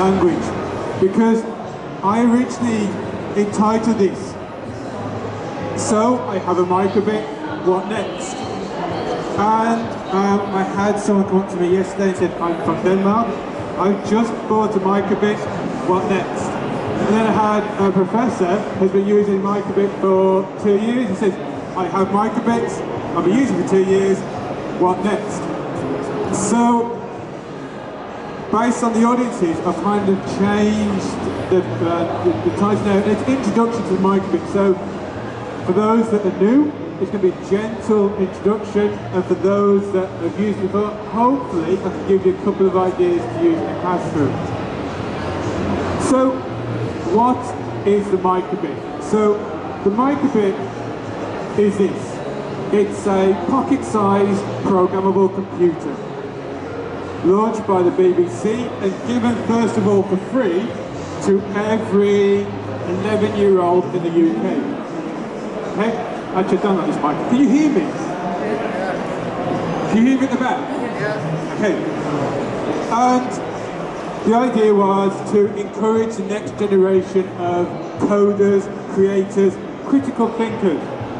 language, because I originally entitled this, "So I have a microbit, what next?" And I had someone come up to me yesterday and said, "I'm from Denmark, I've just bought a microbit, what next?" And then I had a professor who's been using microbit for 2 years. He says, "I have microbits, I've been using it for 2 years, what next?" So, based on the audiences, I've kind of changed the title now. It's introduction to the microbit. So, for those that are new, it's going to be a gentle introduction, and for those that have used it before, hopefully I can give you a couple of ideas to use in the classroom. So, what is the microbit? So, the microbit is this. It's a pocket-sized programmable computer, launched by the BBC and given first of all for free to every 11-year-old in the UK. Okay? Actually, I don't like this mic. Can you hear me? Can you hear me at the back? Yeah. Okay. And the idea was to encourage the next generation of coders, creators, critical thinkers.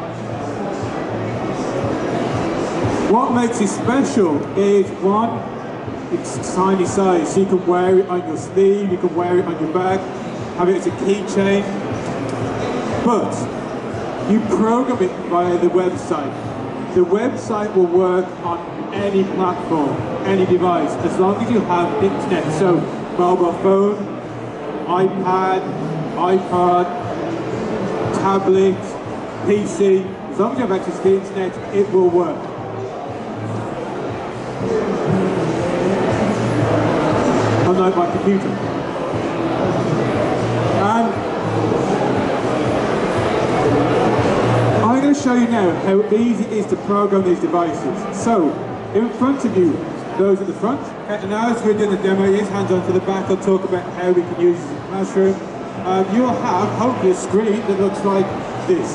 What makes it special is, one, it's tiny size, so you can wear it on your sleeve, you can wear it on your bag, have it as a keychain. But you program it via the website. The website will work on any platform, any device, as long as you have internet. So, mobile phone, iPad, iPod, tablet, PC, as long as you have access to the internet, it will work. Unlike my computer. And I'm going to show you now how easy it is to program these devices. So, in front of you, those at the front, and now as we're doing the demo, yes, hands on to the back, I'll talk about how we can use this in the classroom. You will have, hopefully, a screen that looks like this.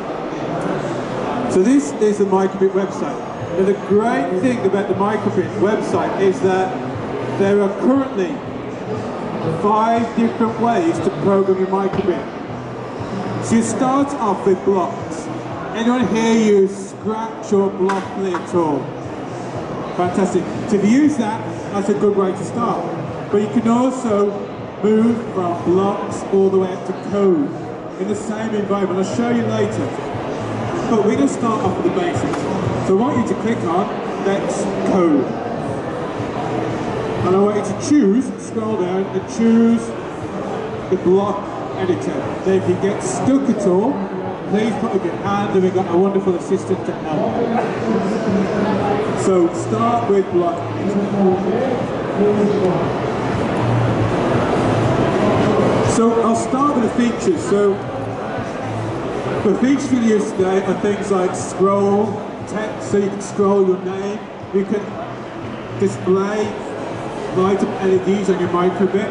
So this is the Microbit website. Now the great thing about the Microbit website is that there are currently 5 different ways to program your microbit. So you start off with blocks. Anyone here use Scratch or Blockly at all? Fantastic. So if you use that, that's a good way to start. But you can also move from blocks all the way up to code in the same environment. I'll show you later. But we're going to start off with the basics. So I want you to click on Let's Code. And I want you to choose, scroll down and choose the block editor. Now if you get stuck at all, please put up your hand and we've got a wonderful assistant to help. So start with block editor. So I'll start with the features. So the features we use today are things like scroll, text, so you can scroll your name, you can display light up LEDs on your microbit.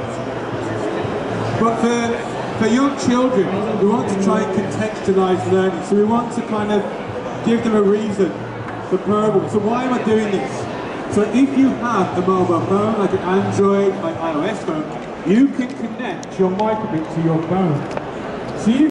But for young children, we want to try and contextualize learning. So we want to kind of give them a reason for programming. So why am I doing this? So if you have a mobile phone, like an Android, like iOS phone, you can connect your microbit to your phone. So you